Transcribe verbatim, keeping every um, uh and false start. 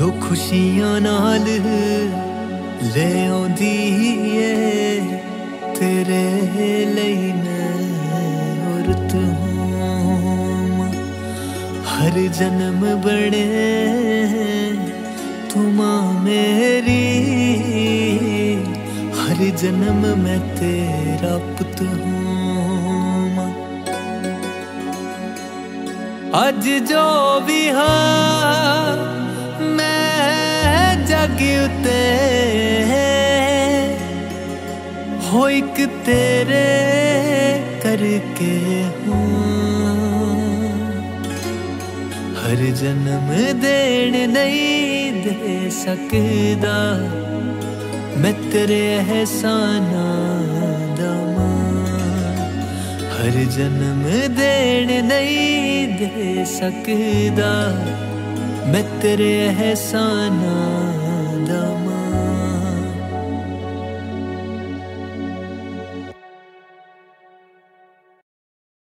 जो खुशियां नाल ले आउंदी है तेरे लिए मैं औरत हूँ। हर जन्म बने तू मां मेरी, हर जन्म मैं तेरा पुत हूँ। अज जो भी हाँ मैं जग उते हो एक तेरे करके हूँ। हर जन्म देन नहीं दे सकदा मैं तेरे एहसानां दा मां। हर जन्म देन नहीं दे सकदा मैं तेरे एहसानां दा मां।